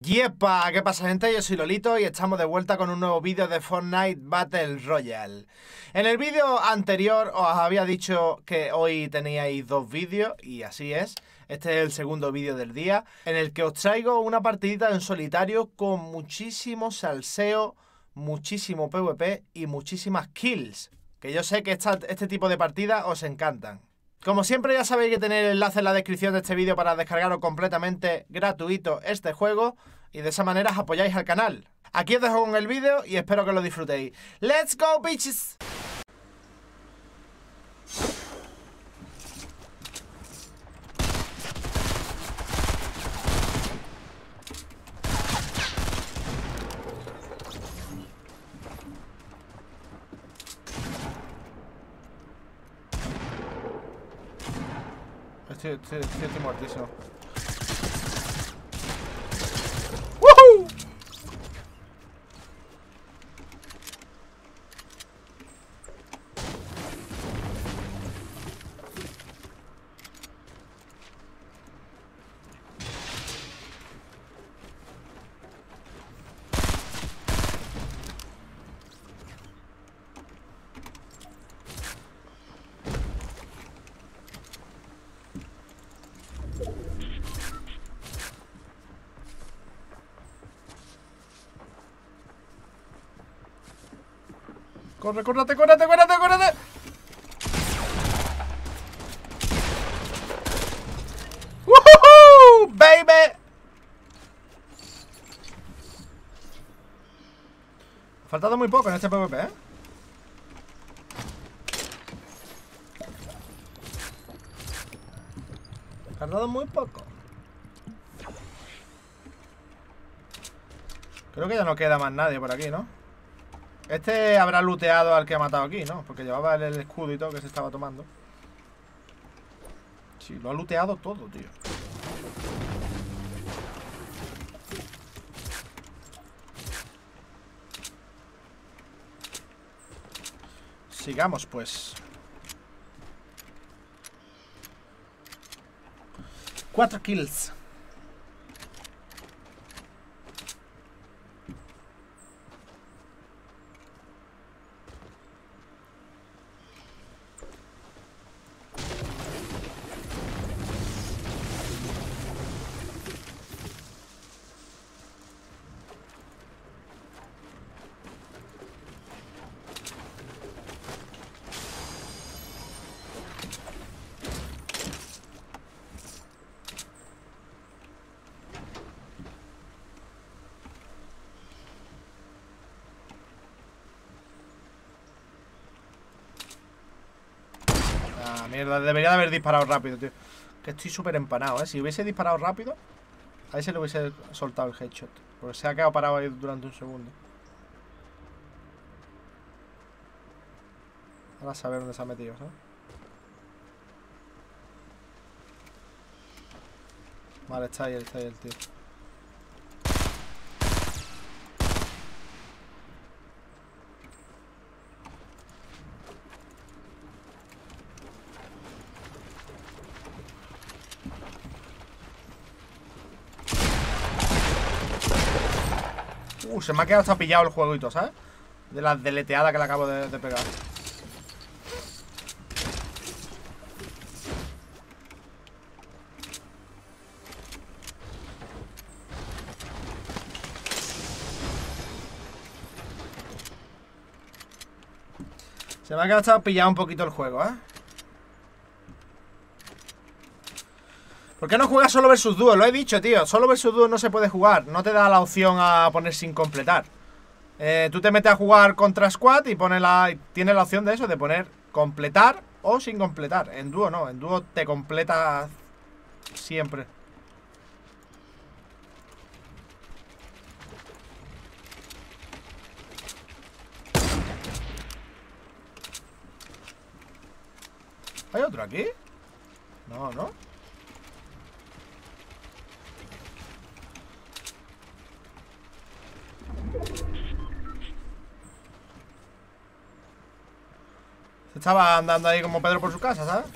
Yepa, ¿qué pasa, gente? Yo soy Lolito y estamos de vuelta con un nuevo vídeo de Fortnite Battle Royale. En el vídeo anterior os había dicho que hoy teníais dos vídeos y así es. Este es el segundo vídeo del día en el que os traigo una partidita en solitario con muchísimo salseo, muchísimo PvP y muchísimas kills. Que yo sé que este tipo de partidas os encantan. Como siempre, ya sabéis que tenéis el enlace en la descripción de este vídeo para descargaros completamente gratuito este juego y de esa manera apoyáis al canal. Aquí os dejo con el vídeo y espero que lo disfrutéis. ¡Let's go, bitches! Estoy muertísimo. ¡Woohoo! ¡Corre, córrate, córrate, córrate, córrate! ¡Woohoo! ¡Baby! Ha faltado muy poco en este PvP, ¿eh? Ha tardado muy poco. Creo que ya no queda más nadie por aquí, ¿no? Este habrá looteado al que ha matado aquí, ¿no? Porque llevaba el escudo y todo que se estaba tomando. Sí, lo ha looteado todo, tío. Sigamos, pues. 4 kills. Mierda, debería de haber disparado rápido, tío. Que estoy súper empanado, ¿eh? Si hubiese disparado rápido, a ese le hubiese soltado el headshot. Porque se ha quedado parado ahí durante un segundo. Ahora a saber dónde se ha metido, ¿sabes? Vale, está ahí el tío. Se me ha quedado hasta pillado el juego y todo, ¿sabes? De la deleteada que le acabo de pegar. Se me ha quedado hasta pillado un poquito el juego, ¿eh? ¿Por qué no juegas solo versus dúo? Lo he dicho, tío. Solo versus dúo no se puede jugar. No te da la opción a poner sin completar. Tú te metes a jugar contra squad y tienes la opción de eso, de poner completar o sin completar. En dúo no, en dúo te completa siempre. ¿Hay otro aquí? No, ¿no? Se estaba andando ahí como Pedro por su casa, ¿sabes?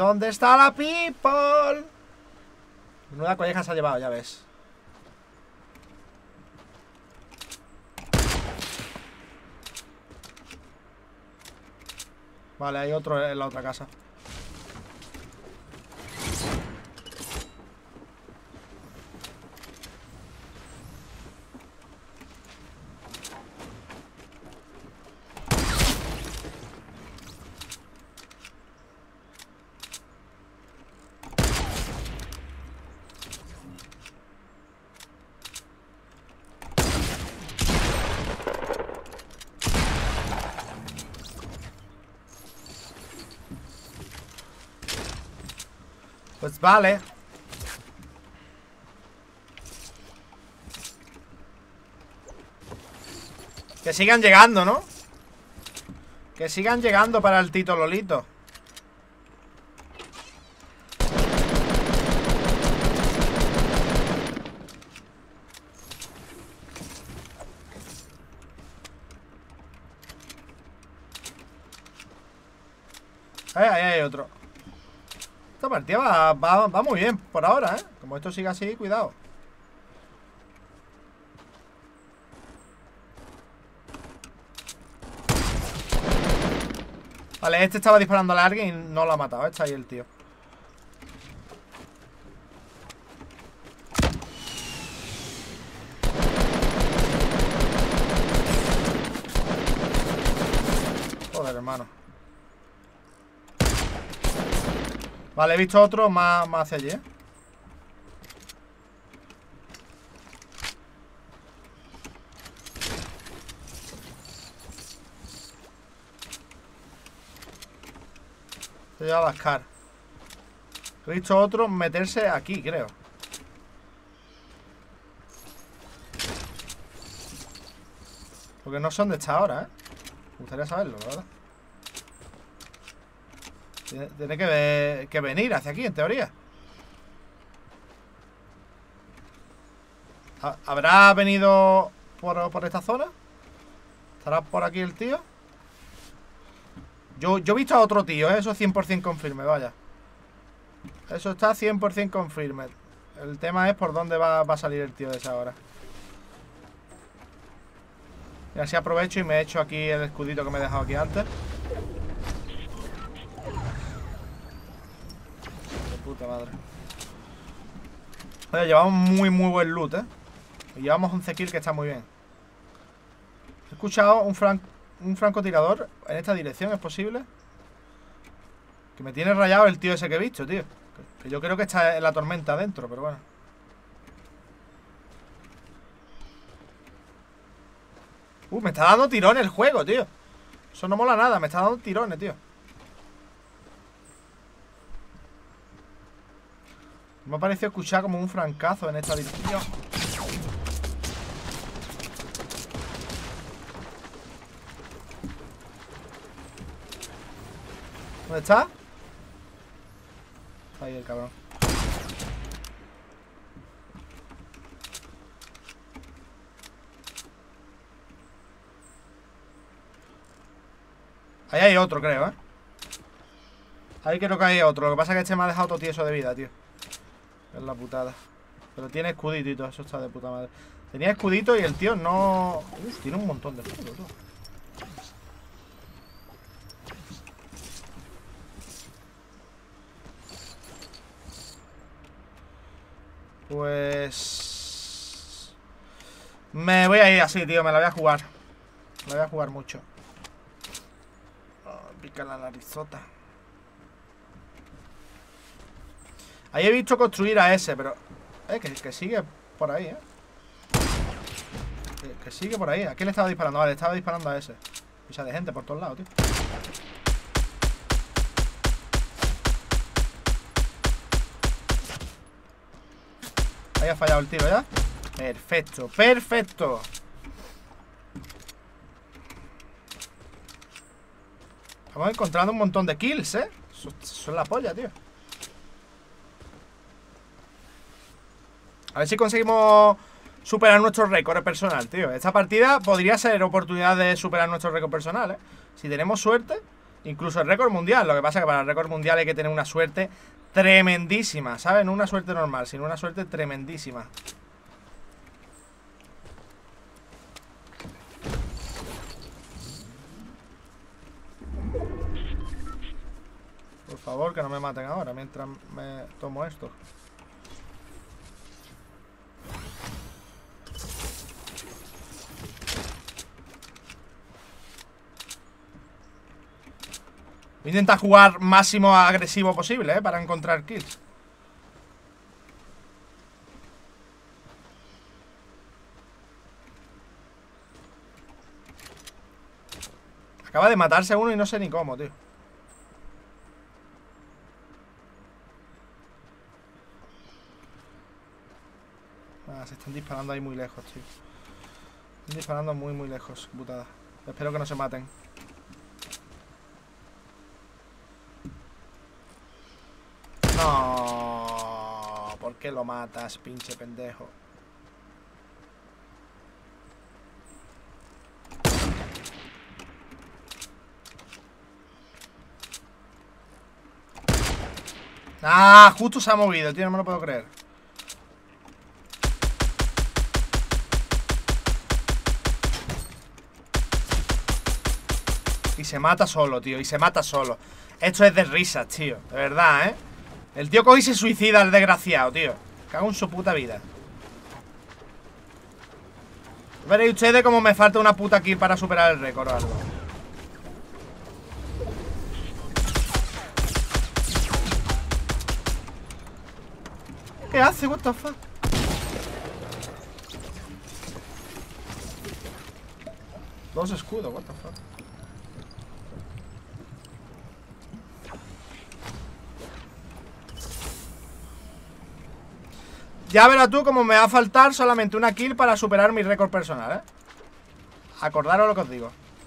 ¿Dónde está la people? Menuda colleja se ha llevado, ya ves. Vale, hay otro en la otra casa. Pues vale. Que sigan llegando, ¿no? Que sigan llegando para el Tito Lolito. Ahí hay otro. Esta partida va muy bien por ahora, ¿eh? Como esto siga así, cuidado. Vale, este estaba disparando a alguien y no lo ha matado. Está ahí el tío. Joder, hermano. Vale, he visto otro más hacia allí, ¿eh? Se lleva a Bascar. He visto otro meterse aquí, creo. Porque no son de esta hora, ¿eh? Me gustaría saberlo, la verdad. Tiene que venir hacia aquí, en teoría. ¿Habrá venido por esta zona? ¿Estará por aquí el tío? Yo he visto a otro tío, ¿eh? Eso es 100% confirme, vaya. Eso está 100% confirme. El tema es por dónde va a salir el tío de esa hora. Y así aprovecho y me echo aquí el escudito que me he dejado aquí antes. De puta madre. Oye, llevamos muy buen loot, ¿eh? Y llevamos 11 kills, que está muy bien. He escuchado un francotirador en esta dirección, ¿es posible? Que me tiene rayado el tío ese que he visto, tío. Que yo creo que está en la tormenta adentro, pero bueno. Me está dando tirones el juego, tío. Eso no mola nada, me está dando tirones, tío. Me ha parecido escuchar como un francazo en esta dirección. ¿Dónde está? Está ahí el cabrón. Ahí hay otro, creo, ¿eh? Ahí creo que hay otro. Lo que pasa es que este me ha dejado todo tieso de vida, tío. Es la putada. Pero tiene escudito y todo. Eso está de puta madre. Tenía escudito y el tío no... tiene un montón de escudo, tú. Pues... me voy a ir así, tío. Me la voy a jugar. Me la voy a jugar mucho. Pica la narizota. Ahí he visto construir a ese, pero... que sigue por ahí, que sigue por ahí. ¿A quién le estaba disparando? Vale, le estaba disparando a ese. Pisa de gente por todos lados, tío. Ahí ha fallado el tiro, ¿ya? Perfecto, perfecto. Estamos encontrando un montón de kills, ¿eh? Eso es la polla, tío. A ver si conseguimos superar nuestro récord personal, tío. Esta partida podría ser oportunidad de superar nuestro récord personal, ¿eh? Si tenemos suerte, Incluso el récord mundial. Lo que pasa es que para el récord mundial hay que tener una suerte tremendísima, ¿sabes? No una suerte normal, sino una suerte tremendísima. Por favor, que no me maten ahora mientras me tomo esto. Intenta jugar máximo agresivo posible, para encontrar kills. Acaba de matarse uno y no sé ni cómo, tío. Ah, se están disparando ahí muy lejos, tío. Están disparando muy, muy lejos, putada. Espero que no se maten. No, ¿por qué lo matas, pinche pendejo? Ah, justo se ha movido, tío, no me lo puedo creer. Y se mata solo, tío, y se mata solo. Esto es de risas, tío, de verdad, ¿eh? El tío coge y se suicida, el desgraciado, tío. Cago en su puta vida. Veréis ustedes cómo me falta una puta kill para superar el récord o algo. ¿Qué hace? What the fuck? Dos escudos, what the fuck. Ya verás tú cómo me va a faltar solamente una kill para superar mi récord personal, ¿eh? Acordaros lo que os digo.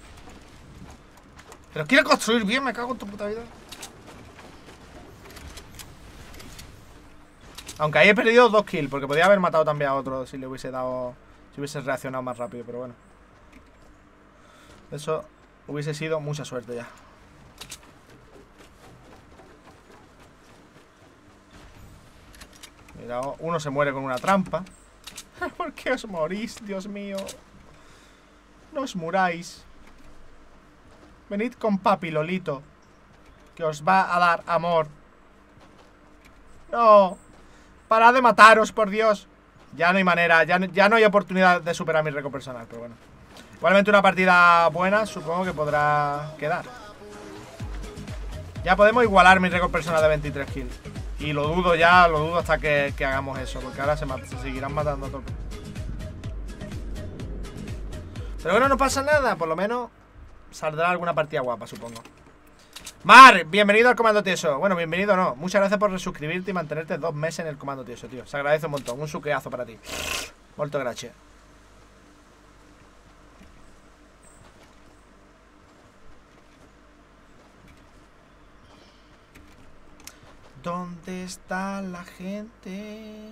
Pero quiero construir bien, me cago en tu puta vida. Aunque ahí he perdido 2 kills, porque podía haber matado también a otro si le hubiese dado... Si hubiese reaccionado más rápido, pero bueno. Eso hubiese sido mucha suerte ya. Mira, uno se muere con una trampa. ¿Por qué os morís, Dios mío? No os muráis. Venid con papi, Lolito, que os va a dar amor. No. Parad de mataros, por Dios. Ya no hay manera, ya no hay oportunidad de superar mi récord personal, pero bueno. Igualmente una partida buena supongo que podrá quedar. Ya podemos igualar mi récord personal de 23 kills. Y lo dudo ya, lo dudo hasta que hagamos eso, porque ahora se seguirán matando a tope. Pero bueno, no pasa nada, por lo menos saldrá alguna partida guapa, supongo. Mar, bienvenido al Comando Tieso. Bueno, bienvenido no, muchas gracias por resuscribirte y mantenerte 2 meses en el Comando Tieso, tío. Se agradece un montón, un suqueazo para ti. Molto gracias. ¿Dónde está la gente?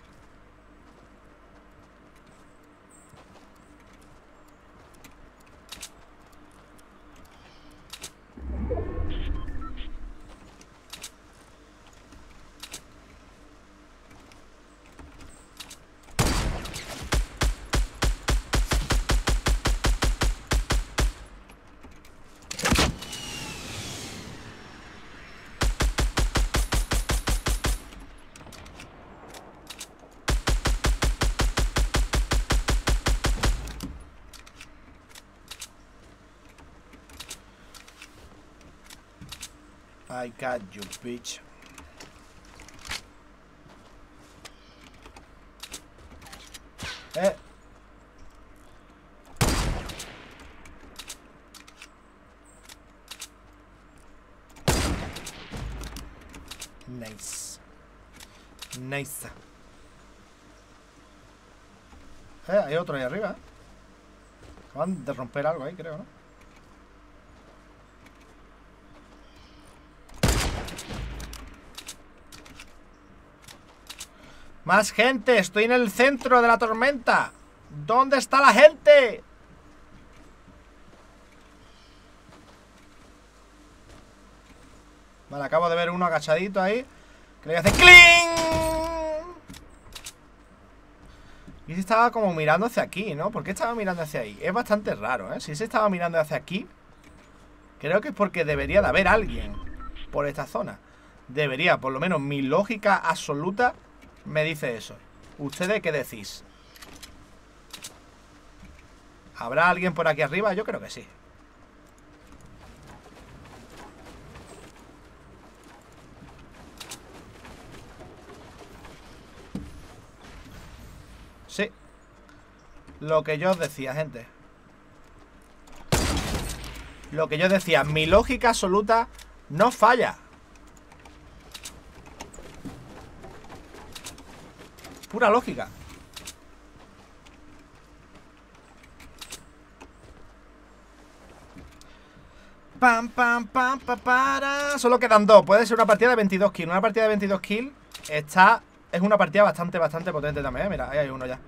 I got you, bitch. Nice. Nice. Hay otro ahí arriba. Acaban de romper algo ahí, creo, ¿no? Más gente, estoy en el centro de la tormenta. ¿Dónde está la gente? Vale, acabo de ver uno agachadito ahí. Que le voy a hacer ¡cling! Y se estaba como mirando hacia aquí, ¿no? ¿Por qué estaba mirando hacia ahí? Es bastante raro, ¿eh? Si se estaba mirando hacia aquí, creo que es porque debería de haber alguien por esta zona. Debería, por lo menos mi lógica absoluta me dice eso. ¿Ustedes qué decís? ¿Habrá alguien por aquí arriba? Yo creo que sí. Sí. Lo que yo os decía, gente. Lo que yo decía, mi lógica absoluta no falla. Pura lógica. Pam, pam, pam, pam, para. Solo quedan dos. Puede ser una partida de 22 kills. Una partida de 22 kills es una partida bastante potente también, ¿eh? Mira, ahí hay uno ya.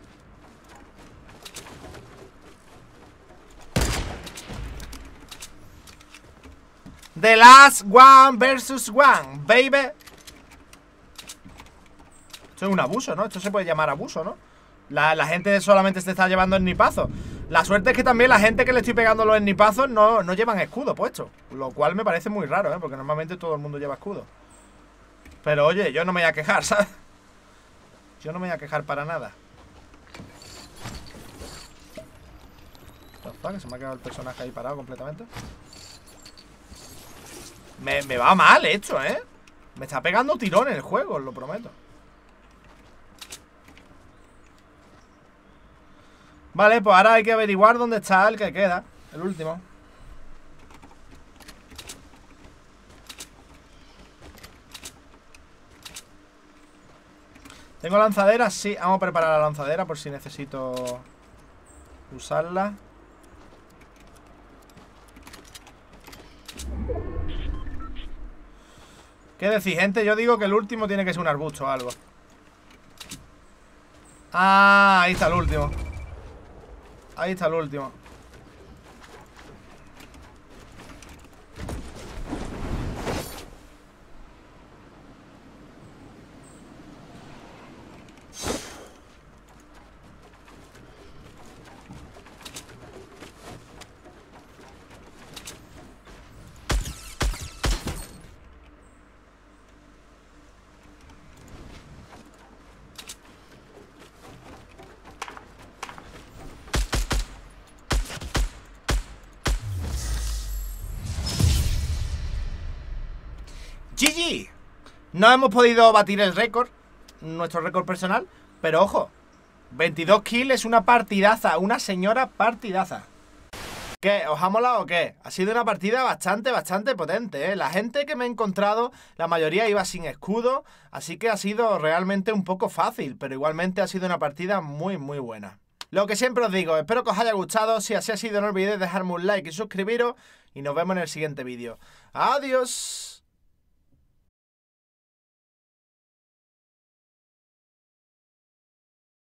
The last one versus one, baby. Esto es un abuso, ¿no? Esto se puede llamar abuso, ¿no? La gente solamente se está llevando ennipazos. La suerte es que también la gente que le estoy pegando los ennipazos no llevan escudo puesto. Lo cual me parece muy raro, ¿eh? Porque normalmente todo el mundo lleva escudo. Pero oye, yo no me voy a quejar, ¿sabes? Yo no me voy a quejar para nada. Que se me ha quedado el personaje ahí parado completamente. Me va mal esto, ¿eh? Me está pegando tirón el juego, os lo prometo. Vale, pues ahora hay que averiguar dónde está el que queda. El último. ¿Tengo lanzadera? Sí, vamos a preparar la lanzadera por si necesito usarla. ¿Qué decís, gente? Yo digo que el último tiene que ser un arbusto o algo. Ah, ahí está el último. Ahí está el último. GG. No hemos podido batir el récord, nuestro récord personal, pero ojo, 22 kills es una partidaza, una señora partidaza. ¿Qué? ¿Os ha molado o qué? Ha sido una partida bastante potente, ¿eh? La gente que me he encontrado, la mayoría iba sin escudo, así que ha sido realmente un poco fácil, pero igualmente ha sido una partida muy buena. Lo que siempre os digo, espero que os haya gustado. Si así ha sido, no olvidéis dejarme un like y suscribiros, y nos vemos en el siguiente vídeo. ¡Adiós!